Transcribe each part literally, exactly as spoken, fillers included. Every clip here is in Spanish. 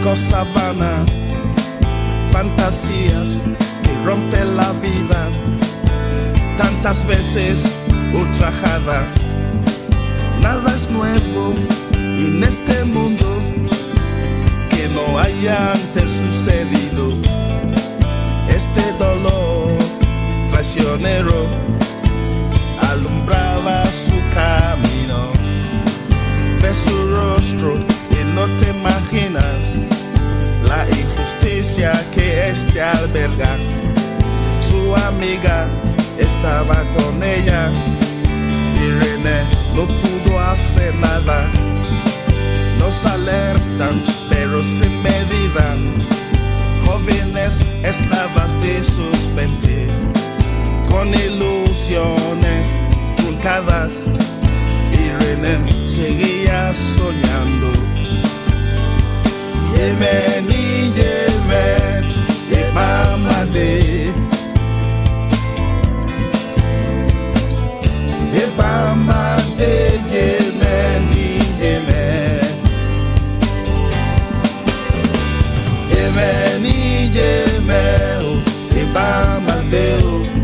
cosa vana, fantasías que rompen la vida, tantas veces ultrajada. Nada es nuevo en este mundo que no haya antes sucedido. Este dolor traicionero alumbraba su camino. Ves su rostro y no te imaginas la injusticia que este alberga. Su amiga estaba con ella y René no pudo hacer nada. Nos alertan, pero sin medida. Jóvenes esclavas de sus veintes, con ilusiones truncadas, y René seguía soñando. Yemeni, Yemen, Yemamade, Yemamade, Yemeni, Yemen, Yemeni, Yemen, Yemamade.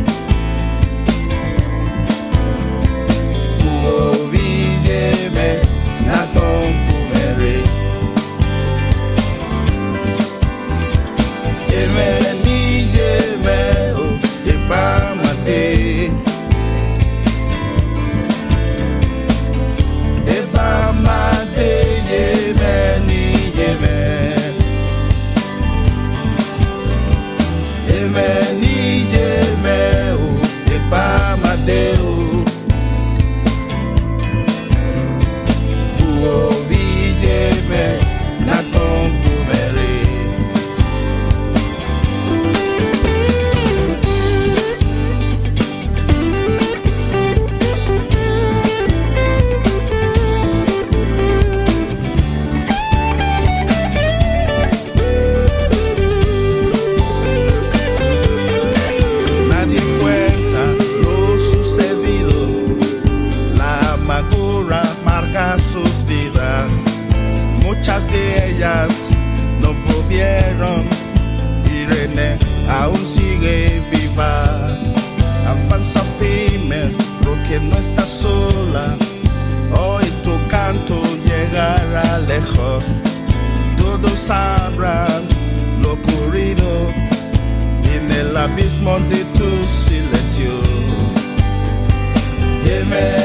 Sus vidas, muchas de ellas no volvieron, y René aún sigue viva. Avanza firme porque no está sola, hoy tu canto llegará lejos. Todos sabrán lo ocurrido en el abismo de tu silencio. Yemen.